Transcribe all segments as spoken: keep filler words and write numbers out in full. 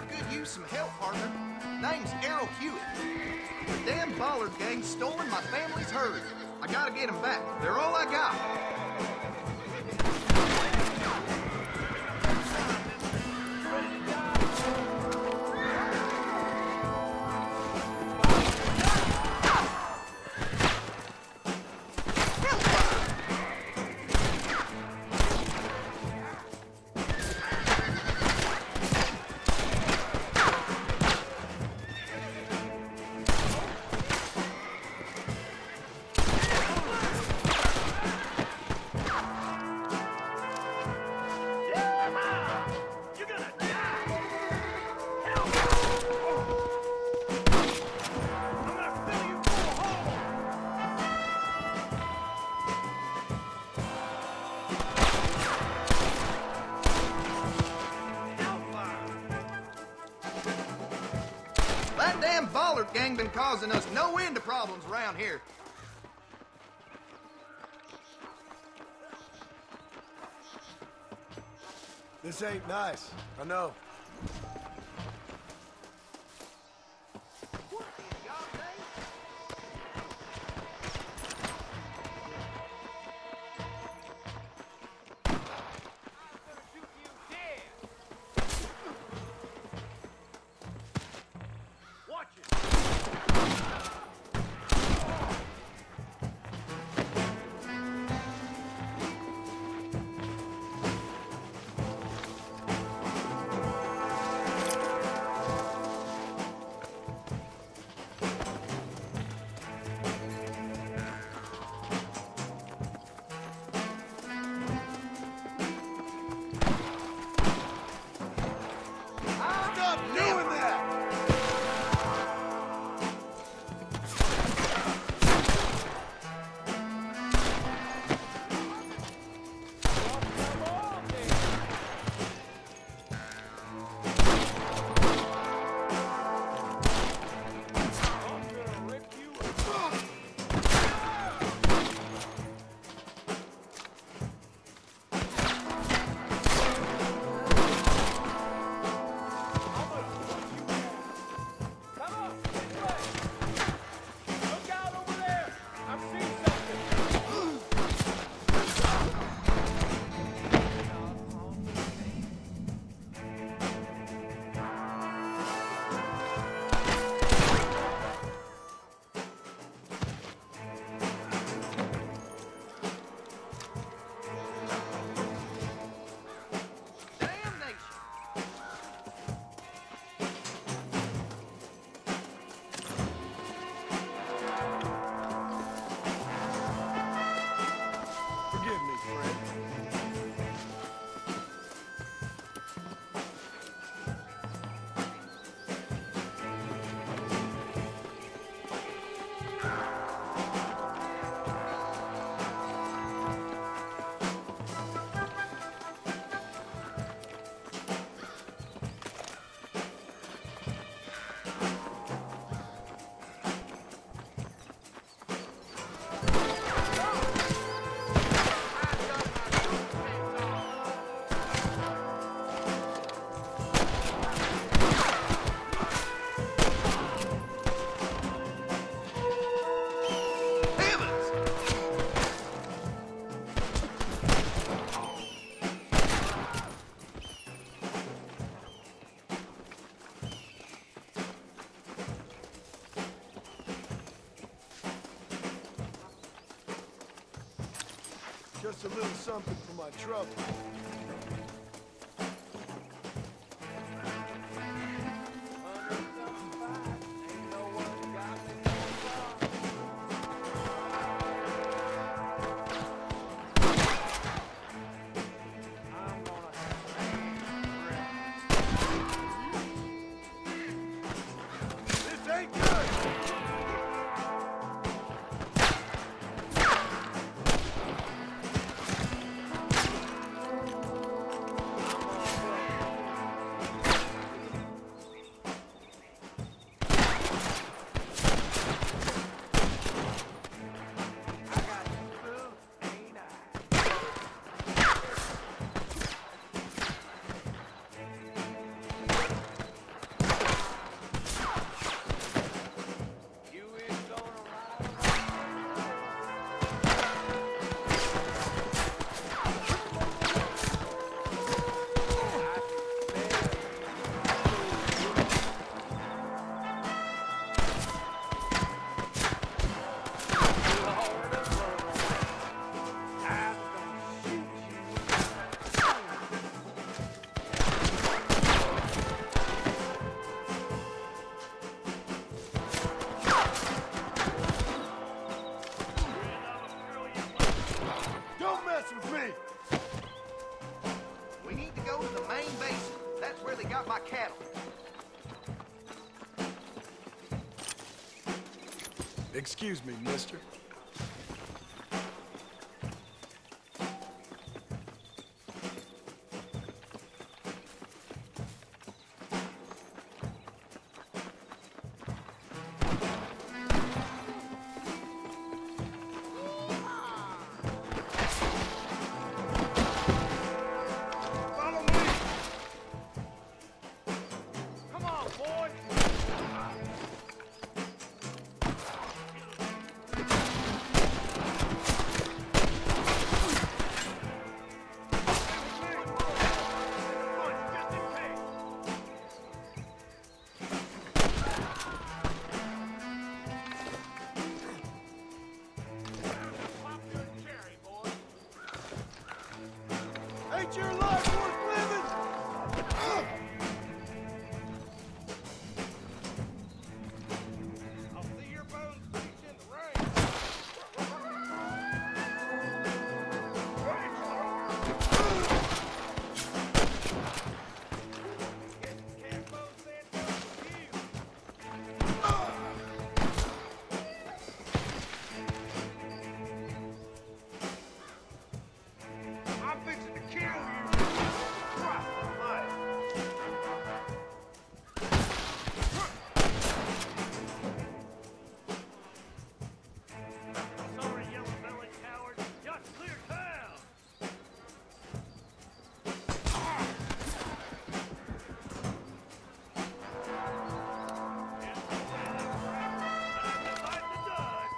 sure could use some help, partner. Name's Errol Hewitt. The damn Bollard gang's stolen my family's herd. I gotta get them back. They're all I got. That damn Bollard gang been causing us no end of problems around here. This ain't nice, I know. Just a little something for my trouble. Excuse me, mister. Ain't your life worth living? I'll see your bones bleach in the rain. I'm fixing to kill you! Christ alive! Sorry, yellow-bellied coward. Just clear town! It's the way of time to fight the dust!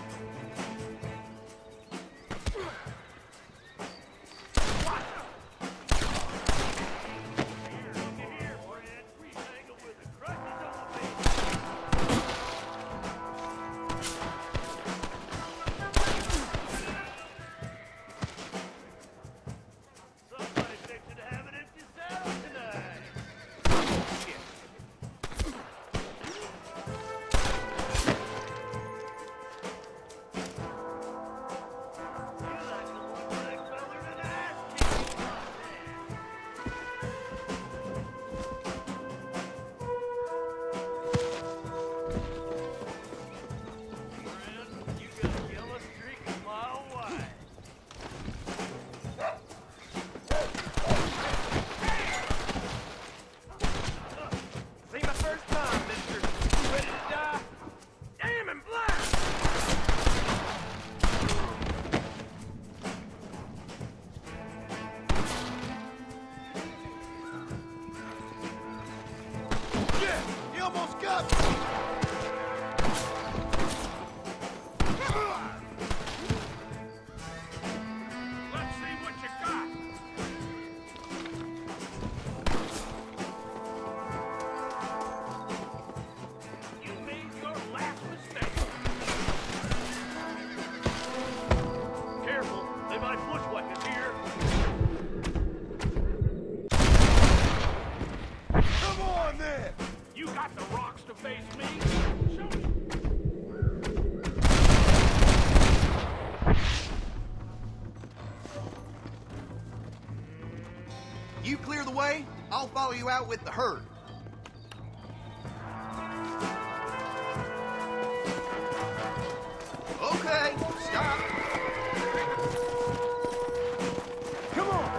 You almost got me! Let's see what you got! You made your last mistake! Careful, they might bushwhack us here! Come on, then! You got the rocks to face me? Show me! You clear the way, I'll follow you out with the herd. Okay, stop. Come on!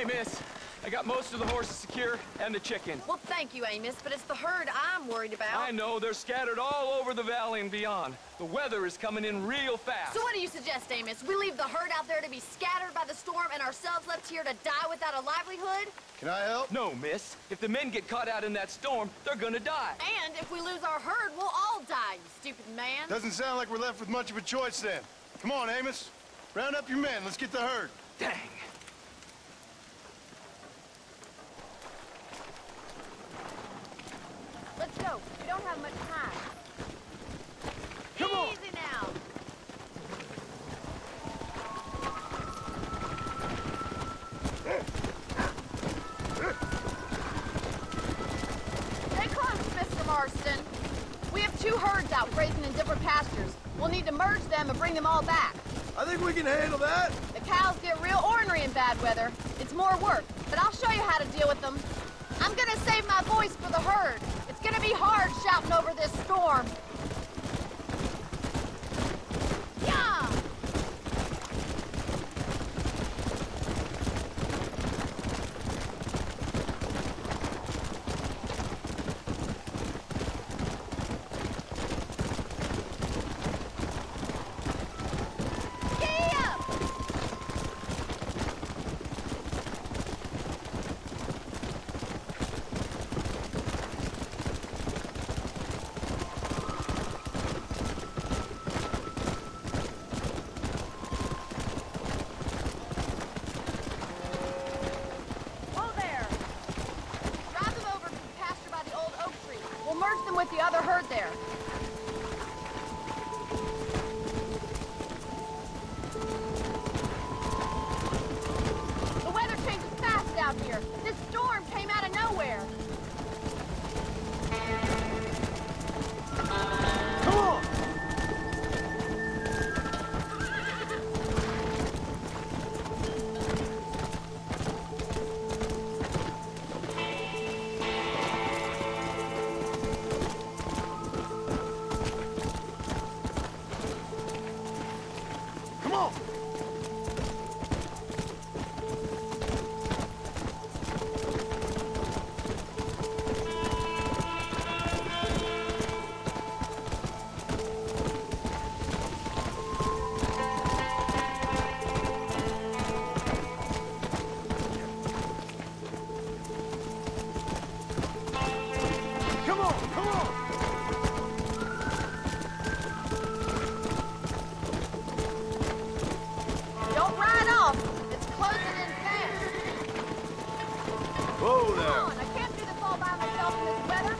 Okay, miss. I got most of the horses secure and the chicken. Well, thank you, Amos, but it's the herd I'm worried about. I know, they're scattered all over the valley and beyond. The weather is coming in real fast. So what do you suggest, Amos? We leave the herd out there to be scattered by the storm and ourselves left here to die without a livelihood? Can I help? No, miss. If the men get caught out in that storm, they're gonna die. And if we lose our herd, we'll all die, you stupid man. Doesn't sound like we're left with much of a choice then. Come on, Amos. Round up your men. Let's get the herd. Dang. Let's go. We don't have much time. Come on. Easy now. Stay close, Mister Marston. We have two herds out grazing in different pastures. We'll need to merge them and bring them all back. I think we can handle that. The cows get real ornery in bad weather. It's more work, but I'll show you how to deal with them. I'm gonna save my voice for the herd. It's gonna be hard shouting over this storm. Yeah! Yeah! Whoa there! Drive them over to the pasture by the old oak tree. We'll merge them with the other herd there. The weather changes fast out here. This storm came out of nowhere. Come on! Come on! Come on, come on! Don't ride off. It's closing in fast. Whoa Come there. on, I can't do this all by myself in this weather.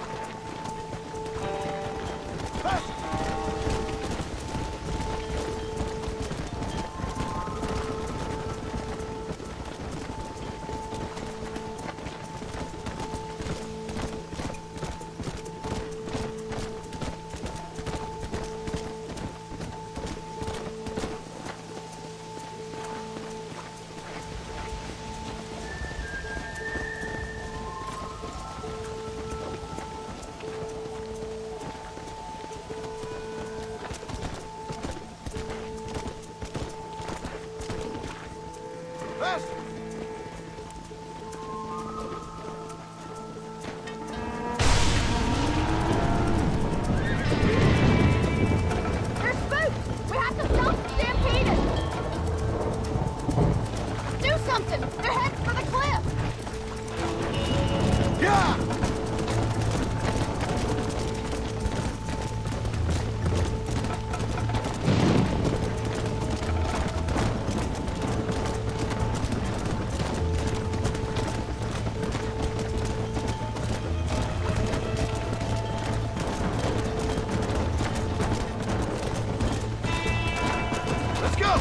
Faster! They're spooked. We have to stop the stampede. Do something. They're heading for the cliff. Yeah! Let's go!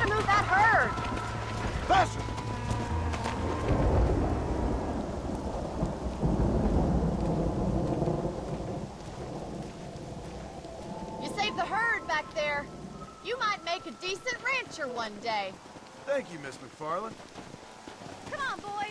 gotta move that herd. Faster! You saved the herd back there. You might make a decent rancher one day. Thank you, Miss McFarland. Come on, boy.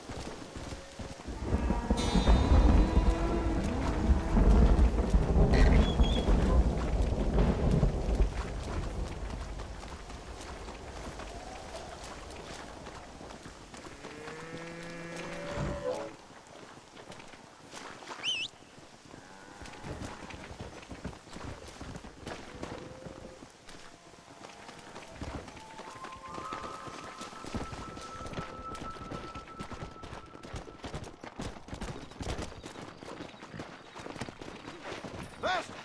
Faster!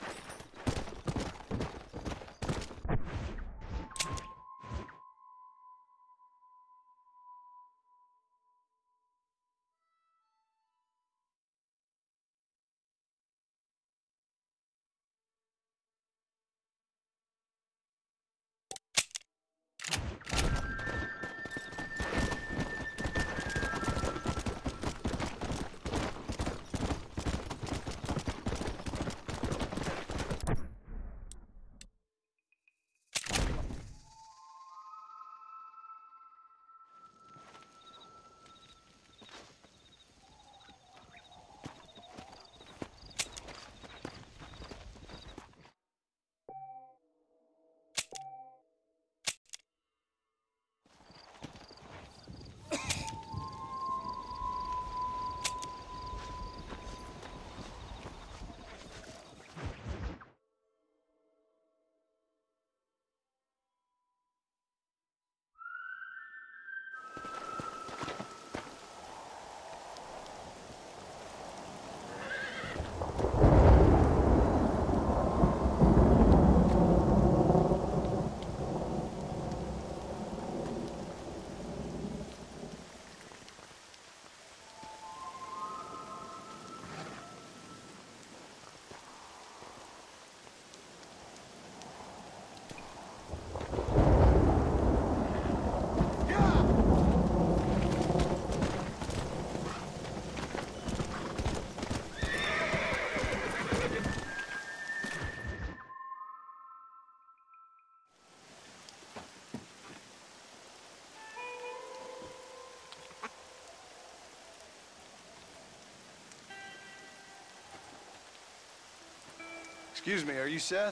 Excuse me, are you Seth?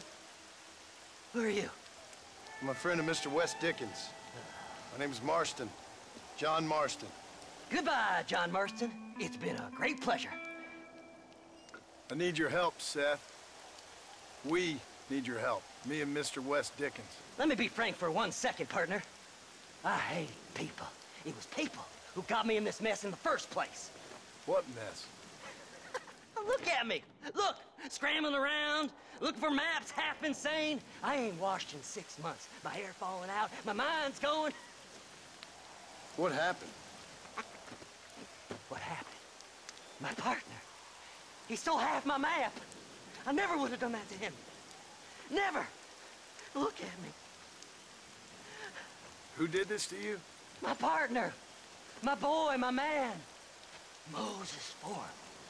Who are you? I'm a friend of Mister Wes Dickens. My name's Marston. John Marston. Goodbye, John Marston. It's been a great pleasure. I need your help, Seth. We need your help. Me and Mister Wes Dickens. Let me be frank for one second, partner. I hate people. It was people who got me in this mess in the first place. What mess? Look at me. Look, scrambling around, looking for maps, half insane. I ain't washed in six months. My hair falling out, my mind's going. What happened? What happened? My partner. He stole half my map. I never would have done that to him. Never. Look at me. Who did this to you? My partner. My boy, my man. Moses Ford.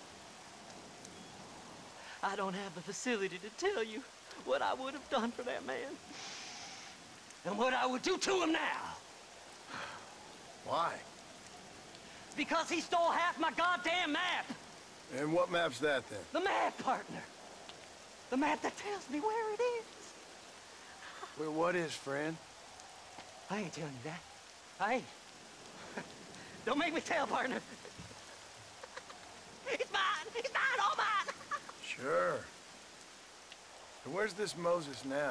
I don't have the facility to tell you what I would have done for that man. And what I would do to him now. Why? Because he stole half my goddamn map. And what map's that, then? The map, partner. The map that tells me where it is. Well, what is, friend? I ain't telling you that. I ain't. Don't make me tell, partner. It's mine! It's mine! All mine! Sure. And where's this Moses now?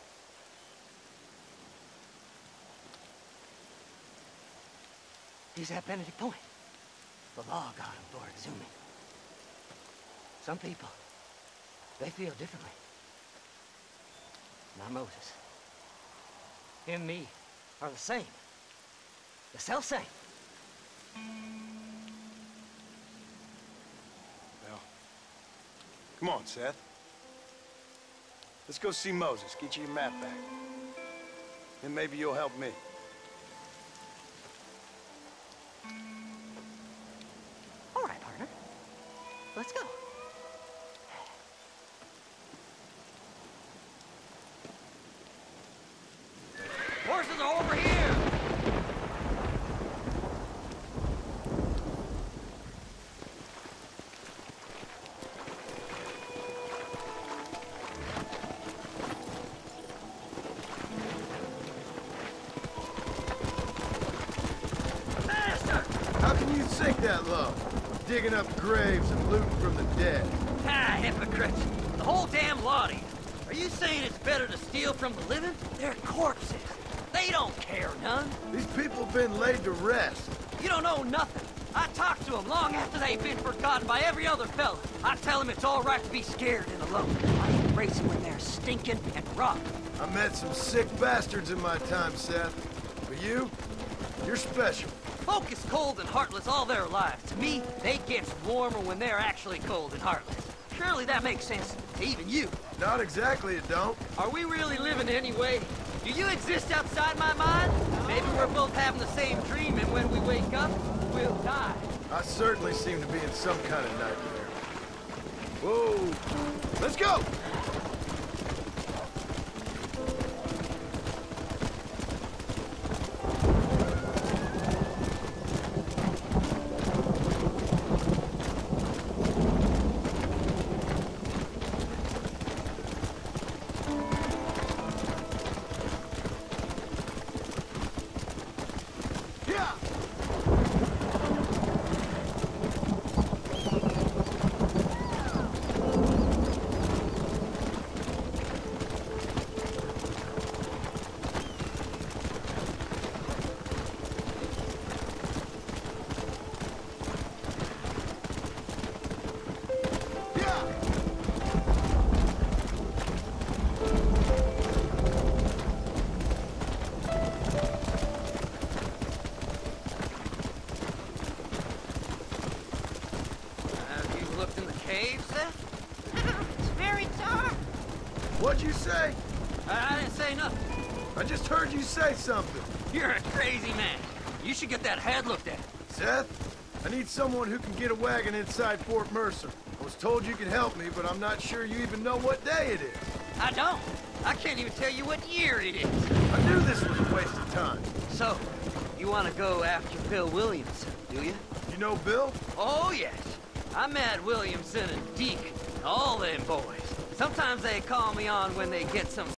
He's at Benedict Point. The law got him for exhuming. Some people, they feel differently. Not Moses. Him and me are the same. The self-same. Well, come on, Seth. Let's go see Moses. Get you your map back. and maybe you'll help me. All right, partner. Let's go. Horses are over here! How can you sink that low? Digging up graves and looting from the dead. Ah, hypocrites. The whole damn lot of you. Are you saying it's better to steal from the living? They're corpses. They don't care none. These people have been laid to rest. You don't know nothing. I talked to them long after they've been forgotten by every other fella. I tell them it's all right to be scared and alone. I embrace them when they're stinking and rotten. I met some sick bastards in my time, Seth. But you, you're special. Folk is cold and heartless all their lives. To me, they get warmer when they're actually cold and heartless. Surely that makes sense to even you. Not exactly, it don't. Are we really living anyway? Do you exist outside my mind? Maybe we're both having the same dream, and when we wake up, we'll die. I certainly seem to be in some kind of nightmare. Whoa! Let's go! What'd you say? I, I didn't say nothing. I just heard you say something. You're a crazy man. You should get that head looked at. Seth, I need someone who can get a wagon inside Fort Mercer. I was told you could help me, but I'm not sure you even know what day it is. I don't. I can't even tell you what year it is. I knew this was a waste of time. So, you want to go after Bill Williamson, do you? You know Bill? Oh, yes. I met Williamson and Deke, and all them boys. Sometimes they call me on when they get some